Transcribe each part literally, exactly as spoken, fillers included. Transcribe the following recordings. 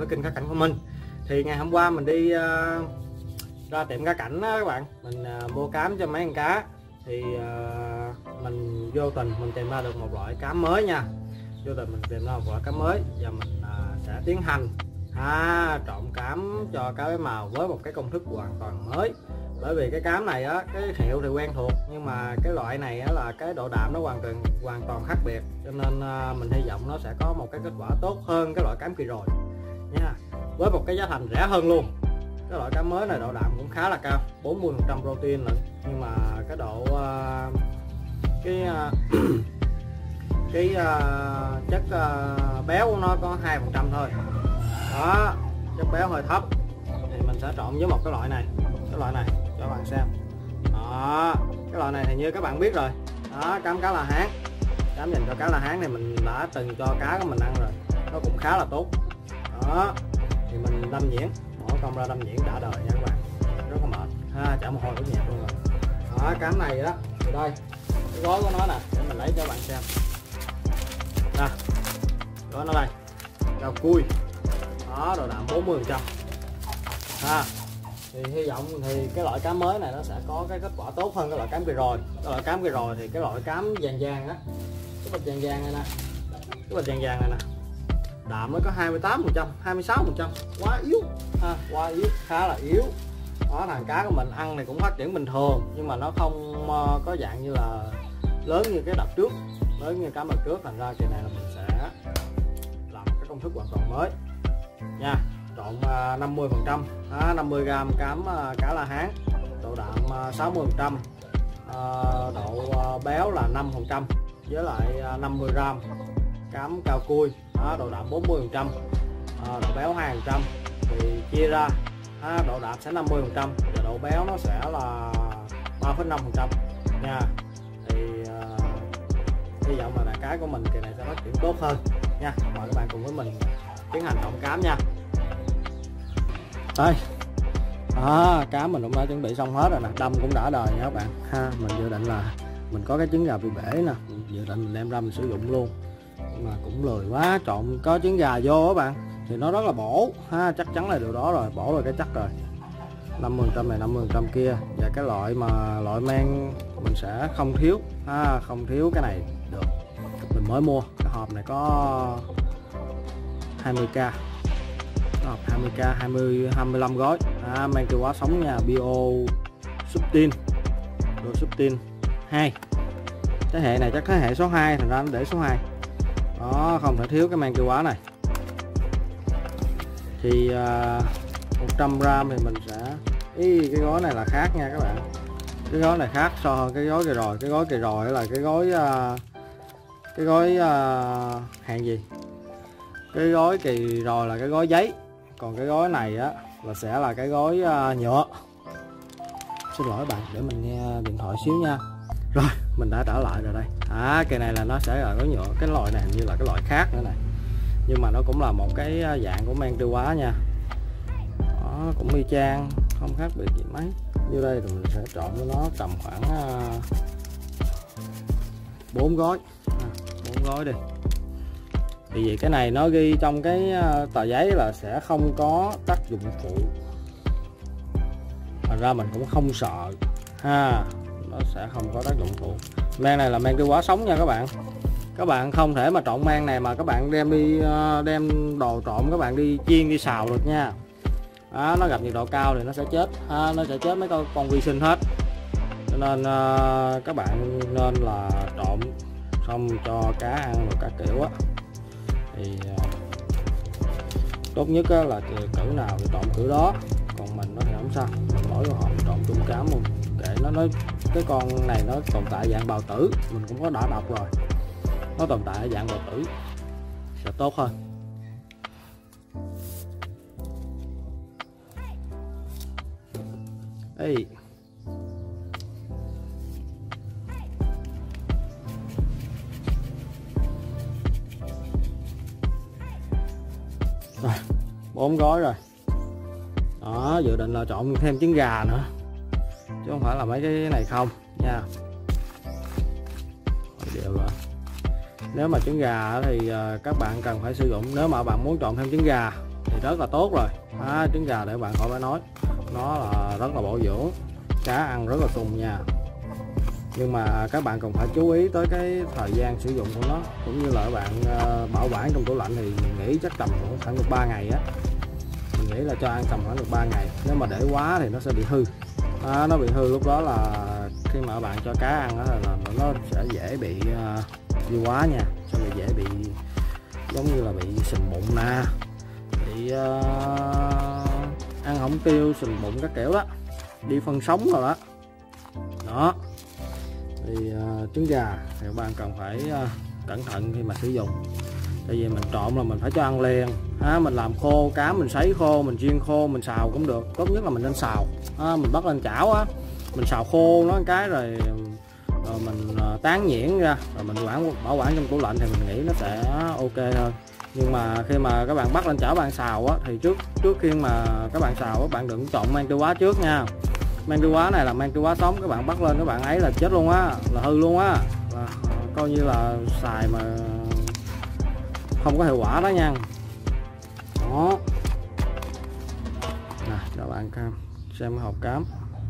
kênh Cá Cảnh của mình. Thì ngày hôm qua mình đi uh, ra tiệm cá cảnh đó các bạn, mình uh, mua cám cho mấy con cá. Thì uh, mình vô tình mình tìm ra được một loại cám mới nha. Vô tình mình tìm ra một loại cám mới và mình uh, sẽ tiến hành à, trộn cám cho cá bé màu với một cái công thức hoàn toàn mới. Bởi vì cái cám này á, cái hiệu thì quen thuộc nhưng mà cái loại này á, là cái độ đạm nó hoàn toàn hoàn toàn khác biệt, cho nên à, mình hy vọng nó sẽ có một cái kết quả tốt hơn cái loại cám kia rồi nha, với một cái giá thành rẻ hơn luôn. Cái loại cám mới này độ đạm cũng khá là cao, bốn mươi phần trăm protein lận, nhưng mà cái độ à, cái à, cái à, chất à, béo của nó có hai phần trăm thôi đó, chất béo hơi thấp. Thì mình sẽ trộn với một cái loại này, cái loại này cho các bạn xem đó. Cái loại này thì như các bạn biết rồi đó, cám cá La Hán, cám dành cho cá La Hán thì mình đã từng cho cá của mình ăn rồi, nó cũng khá là tốt đó. Thì mình đâm nhuyễn, bỏ công ra đâm nhuyễn đã đời nha các bạn, rất là mệt ha, chả một hồi cũng nhạt luôn rồi đó. Cám này đó thì đây cái gói của nó nè, để mình lấy cho các bạn xem nè, gói nó đây, rau cui đó, độ đạm bốn mươi phần trăm ha. Thì hy vọng thì cái loại cám mới này nó sẽ có cái kết quả tốt hơn cái loại cám kia rồi. Cái loại cám kia rồi thì cái loại cám vàng vàng á, cái bịch vàng vàng này nè, cái bịch vàng vàng này nè, đạm mới có hai mươi tám phần trăm, hai mươi sáu phần trăm, quá yếu ha, quá yếu, khá là yếu đó. Thằng cá của mình ăn thì cũng phát triển bình thường nhưng mà nó không có dạng như là lớn như cái đợt trước, lớn như cám đợt trước, thành ra kỳ này là mình sẽ làm cái công thức hoàn toàn mới nha. Trộn năm mươi phần trăm, năm mươi gam cám cá La Hán, độ đạm sáu mươi phần trăm, độ béo là năm phần trăm, với lại năm mươi gam cám cao cui, độ đạm bốn mươi phần trăm, độ béo hai phần trăm. Thì chia ra độ đạm sẽ năm mươi phần trăm và độ béo nó sẽ là ba phẩy năm phần trăm nha. Thì hy vọng là đàn cá của mình kỳ này sẽ phát triển tốt hơn nha. Mời các bạn cùng với mình tiến hành trộn cám nha. Đây à, cám mình cũng đã chuẩn bị xong hết rồi nè, đâm cũng đã đời nha các bạn ha. Mình dự định là mình có cái trứng gà bị bể nè, mình dự định mình đem ra mình sử dụng luôn, nhưng mà cũng lười quá, trộn có trứng gà vô các bạn thì nó rất là bổ ha, chắc chắn là điều đó rồi, bổ rồi cái chắc rồi. Năm mươi phần trăm này, năm mươi phần trăm kia, và cái loại mà loại men mình sẽ không thiếu ha, không thiếu cái này được. Mình mới mua cái hộp này có hai mươi k, hộp hai mươi k, hai mươi, hai mươi lăm gói à, men tiêu hóa sống nha, Bio Subtin, Bio Subtin hai. Thế hệ này chắc thế hệ số hai, thành ra nó để số hai đó, không thể thiếu cái men tiêu hóa này. Thì uh, một trăm gam thì mình sẽ ý, cái gói này là khác nha các bạn, cái gói này khác so hơn cái gói kia rồi. Cái gói kia rồi là cái gói uh, cái gói uh, hàng gì, cái gói kỳ rồi là cái gói giấy, còn cái gói này á là sẽ là cái gói uh, nhựa. Xin lỗi bạn, để mình nghe điện thoại xíu nha. Rồi mình đã trở lại rồi đây à, cái này là nó sẽ là gói nhựa, cái loại này hình như là cái loại khác nữa này, nhưng mà nó cũng là một cái dạng của men tiêu hóa nha đó, cũng y chang, không khác biệt gì mấy. Như đây thì mình sẽ trộn với nó tầm khoảng bốn uh, gói bốn uh, gói đi. Thì vì cái này nó ghi trong cái tờ giấy là sẽ không có tác dụng phụ, thành ra mình cũng không sợ ha, nó sẽ không có tác dụng phụ. Men này là men tiêu hóa sống nha các bạn. Các bạn không thể mà trộn men này mà các bạn đem đi đem đồ trộn các bạn đi chiên đi xào được nha đó, nó gặp nhiệt độ cao thì nó sẽ chết ha, nó sẽ chết mấy con, con vi sinh hết. Cho nên uh, các bạn nên là trộn xong cho cá ăn rồi cá kiểu á thì uh, tốt nhất á, là cử nào thì trộn cử đó. Còn mình nó thì không sao, mình bỏ vô hộp trộn chung cám luôn, kệ nó. Nói cái con này nó tồn tại dạng bào tử, mình cũng có đã đọc rồi, nó tồn tại ở dạng bào tử sẽ tốt hơn. Ê. Rồi bốn gói rồi đó, dự định là trộn thêm trứng gà nữa chứ không phải là mấy cái này không nha. Đều là nếu mà trứng gà thì các bạn cần phải sử dụng, nếu mà bạn muốn trộn thêm trứng gà thì rất là tốt rồi. À, trứng gà để bạn khỏi phải nói, nó là rất là bổ dưỡng, cá ăn rất là sung nha. Nhưng mà các bạn cần phải chú ý tới cái thời gian sử dụng của nó, cũng như là các bạn uh, bảo quản trong tủ lạnh thì mình nghĩ chắc tầm khoảng được ba ngày á. Mình nghĩ là cho ăn tầm khoảng được ba ngày. Nếu mà để quá thì nó sẽ bị hư. À, nó bị hư lúc đó là khi mà các bạn cho cá ăn đó là nó sẽ dễ bị uh, dư quá nha, sẽ bị dễ bị giống như là bị sình bụng nè, bị uh, ăn không tiêu, sình bụng các kiểu đó, đi phân sống rồi đó. Đó thì uh, trứng gà thì các bạn cần phải uh, cẩn thận khi mà sử dụng, tại vì mình trộn là mình phải cho ăn liền. À, mình làm khô cá, mình sấy khô, mình chiên khô, mình xào cũng được. Tốt nhất là mình nên xào. À, mình bắt lên chảo á, mình xào khô nó cái rồi, rồi mình uh, tán nhuyễn ra, rồi mình quản bảo quản trong tủ lạnh thì mình nghĩ nó sẽ ok hơn. Nhưng mà khi mà các bạn bắt lên chảo bạn xào á, thì trước trước khi mà các bạn xào các bạn đừng trộn mang tiêu hóa trước nha. Mang tiêu hóa này là mang tiêu hóa sống, các bạn bắt lên các bạn ấy là chết luôn á, là hư luôn á, là coi như là xài mà không có hiệu quả đó nha. Đó nè, cho bạn xem cái hộp cám.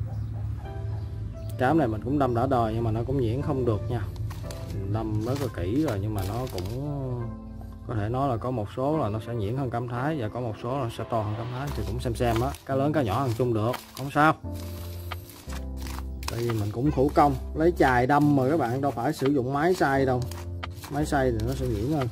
Cám này mình cũng đâm đã đời nhưng mà nó cũng nhuyễn không được nha, mình đâm rất là kỹ rồi nhưng mà nó cũng có thể nói là có một số là nó sẽ nhuyễn hơn cám Thái, và có một số là sẽ to hơn cám Thái, thì cũng xem xem á, cá lớn cá nhỏ ăn chung được, không sao. Tại vì mình cũng thủ công lấy chài đâm mà các bạn, đâu phải sử dụng máy xay đâu, máy xay thì nó sẽ nhuyễn hơn.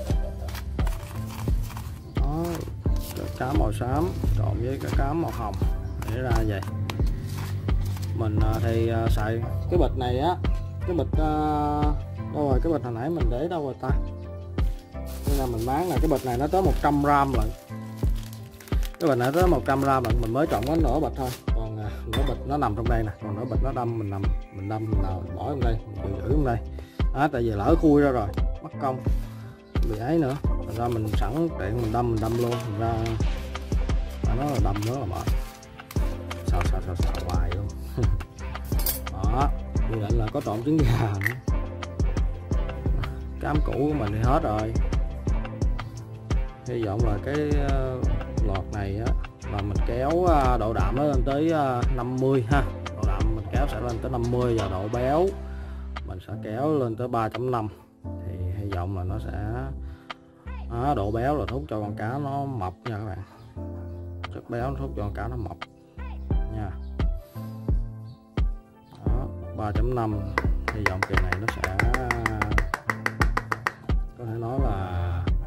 Đó, cá màu xám trộn với cái cá màu hồng để ra vậy. Mình thì xài cái bịch này á, cái bịch đâu rồi, cái bịch hồi nãy mình để đâu rồi ta, nên là mình bán là cái bịch này nó tới một trăm gram lận, cái bịch này tới một trăm gram lận, mình mới trộn có nửa bịch thôi, còn nửa bịch nó nằm trong đây nè, còn nửa bịch nó đâm mình nằm mình đâm mình nào bỏ trong đây, mình giữ trong đây. Đó, tại vì lỡ khui ra rồi mất công bị ấy nữa, thành ra mình sẵn tiện mình đâm mình đâm luôn, thành ra nó là đâm nữa là mệt, xào xào xào xào hoài luôn. Đó, dự định là có trộn trứng gà nữa. Cám cũ của mình thì hết rồi, hy vọng là cái lọt này á là mình kéo độ đạm nó lên tới năm mươi ha, độ đạm mình kéo sẽ lên tới năm mươi, và độ béo mình sẽ kéo lên tới ba chấm năm, thì hy vọng là nó sẽ đó, độ béo là thúc cho con cá nó mập nha các bạn, chất béo nó thúc cho con cá nó mập nha. Đó, ba chấm năm, hy vọng kỳ này nó sẽ có thể nói là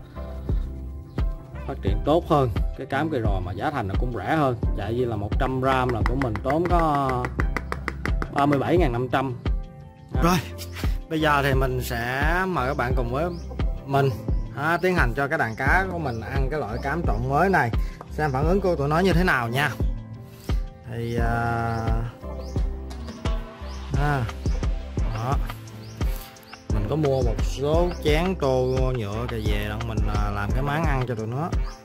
phát triển tốt hơn cái cám cây rò, mà giá thành nó cũng rẻ hơn, chạy như là một trăm gram là của mình tốn có ba mươi bảy nghìn năm trăm. Rồi bây giờ thì mình sẽ mời các bạn cùng với mình à, tiến hành cho cái đàn cá của mình ăn cái loại cám trộn mới này, xem phản ứng của tụi nó như thế nào nha. Thì à, à, đó. Mình có mua một số chén tô nhựa kìa về đặng mình làm cái máng ăn cho tụi nó.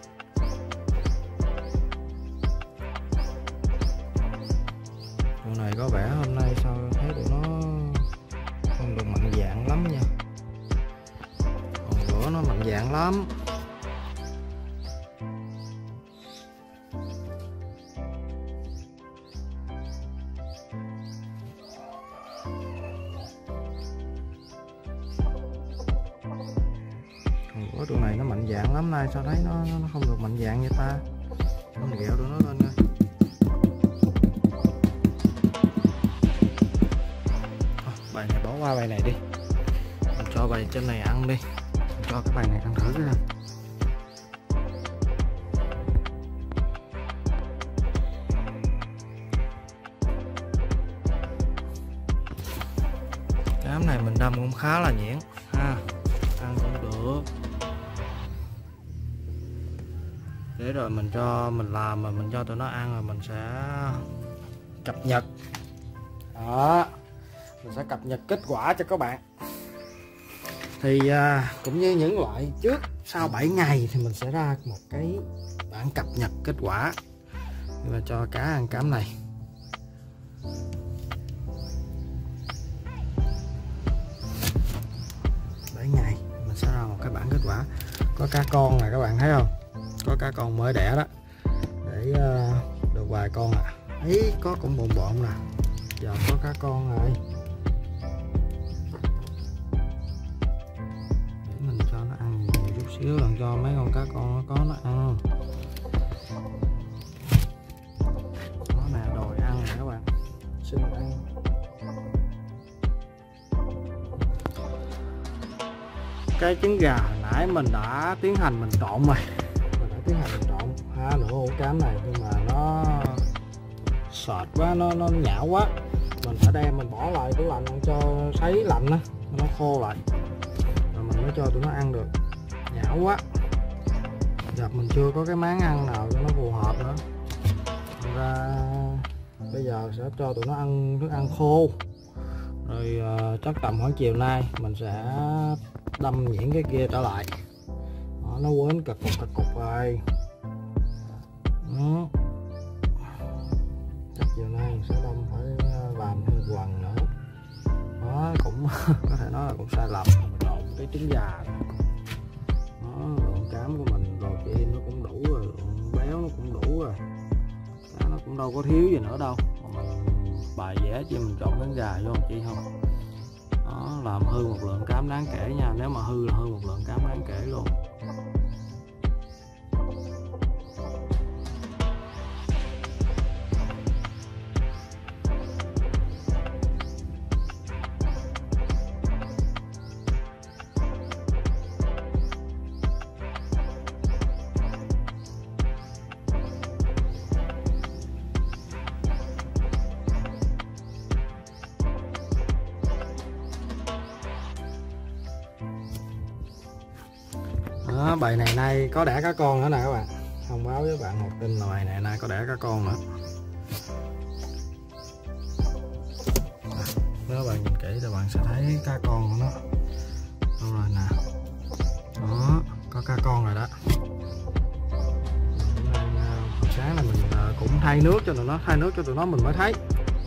Tụi này có vẻ hôm nay sao thấy tụi nó không được mạnh dạn lắm nha, còn bữa nó mạnh dạn lắm. Ủa, tụi này nó mạnh dạn lắm, nay sao thấy nó nó không được mạnh dạn vậy ta, không ghẹo tụi nó lên coi. Bài này bỏ qua bài này đi, mình cho bài trên này ăn đi, mình cho cái bài này ăn thử cái. Cám này mình đâm cũng khá là nhuyễn ha, ăn cũng được. Để rồi mình cho mình làm mà mình cho tụi nó ăn rồi mình sẽ cập nhật. Đó, mình sẽ cập nhật kết quả cho các bạn. Thì à, cũng như những loại trước, sau bảy ngày thì mình sẽ ra một cái bản cập nhật kết quả và cho cá ăn cám này. bảy ngày mình sẽ ra một cái bản kết quả. Có cá con này các bạn thấy không, có cá con mới đẻ đó, để uh, được vài con à. Ấy có cũng bộn bộn nè, giờ có cá con rồi, để mình cho nó ăn nhiều chút xíu, lần cho mấy con cá con nó có nó ăn. Nó nè, đòi ăn nè các bạn, xin ăn. Cái trứng gà hồi nãy mình đã tiến hành mình trộn rồi, mình đã tiến hành mình trộn ha, nửa hũ cám này, nhưng mà nó sệt quá, nó nó nhão quá, mình phải đem mình bỏ lại tủ lạnh cho sấy lạnh á, nó khô lại rồi mình mới cho tụi nó ăn được. Nhão quá, giờ mình chưa có cái máng ăn nào cho nó phù hợp nữa, thành ra bây giờ sẽ cho tụi nó ăn thức ăn khô rồi. Uh, chắc tầm khoảng chiều nay mình sẽ đâm nhuyễn cái kia trở lại. Đó, nó quến cật cục cật cục rồi. Đó. Chắc chiều nay mình sẽ đâm phải làm thêm một lần nữa. Đó cũng có thể nói là cũng sai lầm, mình trộn cái trứng gà. Đó, lượng cám của mình protein nó cũng đủ rồi, lượng béo nó cũng đủ rồi, cá nó cũng đâu có thiếu gì nữa đâu, mà mình bài vẽ chứ mình trộn trứng gà vô làm chi không. Đó, làm hư một lượng cám đáng kể nha, nếu mà hư là hư một lượng cám đáng kể luôn. Đó, bầy này nay có đẻ cá con nữa nè các bạn, thông báo với bạn một tin là bầy này nay có đẻ cá con nữa. Nếu bạn nhìn kỹ thì bạn sẽ thấy cá con của nó. Đâu rồi nè, đó có cá con rồi đó. Hồi sáng là mình cũng thay nước cho tụi nó, thay nước cho tụi nó mình mới thấy.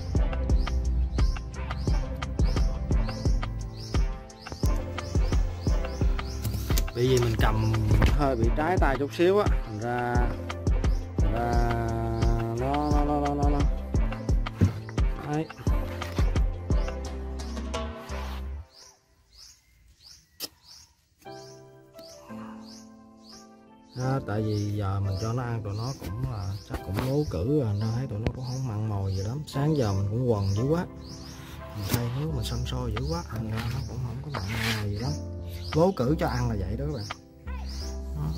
Bởi vì mình cầm hơi bị trái tay chút xíu á, thành ra thành ra nó nó nó nó nó, nó. Đấy. Đó, tại vì giờ mình cho nó ăn tụi nó cũng là chắc cũng lố cử rồi, nên thấy tụi nó cũng không mặn mòi gì lắm. Sáng giờ mình cũng quần dữ quá, mình thay nước mình xăm soi dữ quá, thành ra nó cũng không có mặn mòi gì lắm. Bố cử cho ăn là vậy đó các bạn. Đó.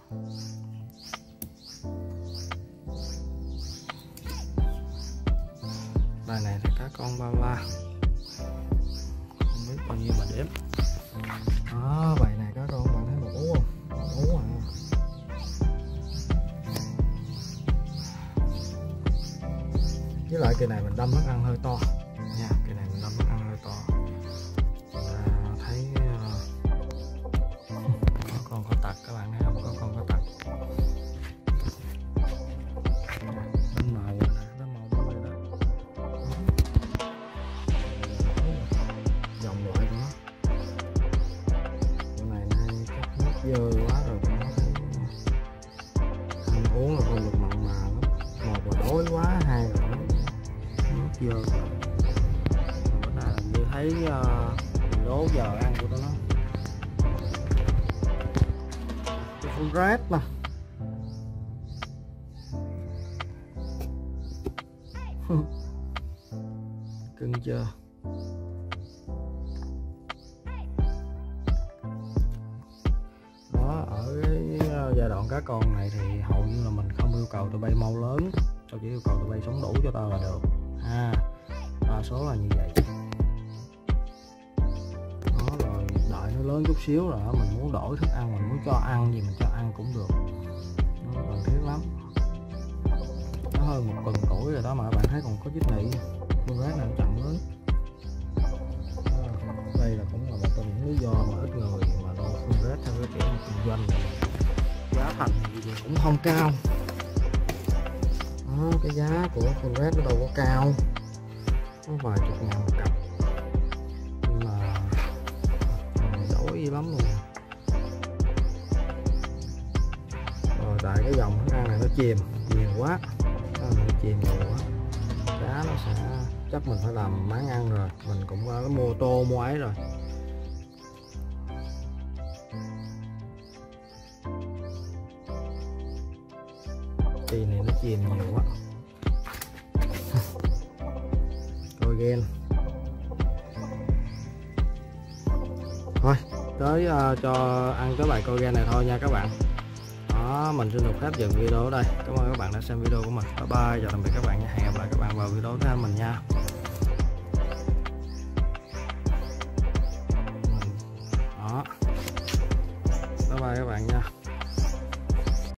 Bài này là cá con bao la, không biết bao nhiêu mà đếm. Đó, bài này cá con bạn thấy một ú không? Một ú à. Với lại cây này mình đâm thức ăn hơi to nha, cây này mình đâm thức ăn hơi to. Tặc các bạn thấy không, có con có tặc. Nó màu nè, nó màu đó vậy đó. Dòng loại của nó. Con này nay chắc nước dơ quá rồi, nó thấy ăn uống là không được mặn mà lắm. Một là đói quá, hai là nó nước dơ rồi. Bữa nay như thấy uh, đố giờ ăn của nó. Con rát nè, cưng chưa. Đó, ở cái giai đoạn cá con này thì hầu như là mình không yêu cầu tụi bay mau lớn, tao chỉ yêu cầu tụi bay sống đủ cho tao là được ha, đa số là như vậy. Đó, rồi đợi nó lớn chút xíu rồi mình muốn đổi thức ăn, mình muốn cho ăn gì mình cho ăn cũng được, nó cần thiết lắm. Nó hơn một tuần tuổi rồi đó mà bạn thấy còn có chích nị, con rác này nó chậm lớn. Đây là cũng là một trong những lý do mà ít người mà nuôi con rác theo cái kiểu kinh doanh này. Giá thành thì cũng không cao. Đó, cái giá của con rác nó đâu có cao, nó vài chục ngàn một cặp, nhưng mà đổi gì lắm luôn. Rồi tại cái dòng thức ăn này nó chìm nhiều quá, nó chìm nhiều quá, cá nó sẽ chắc mình phải làm máng ăn rồi, mình cũng có mua tô mua ấy rồi. Kỳ này nó chìm nhiều quá. Collagen. Thôi tới uh, cho ăn cái bài collagen này thôi nha các bạn. Đó, mình xin được phép dừng video ở đây. Cảm ơn các bạn đã xem video của mình. Bye bye, chào tạm biệt các bạn nha. Hẹn gặp lại các bạn vào video tiếp theo mình nha. Đó. Bye bye các bạn nha.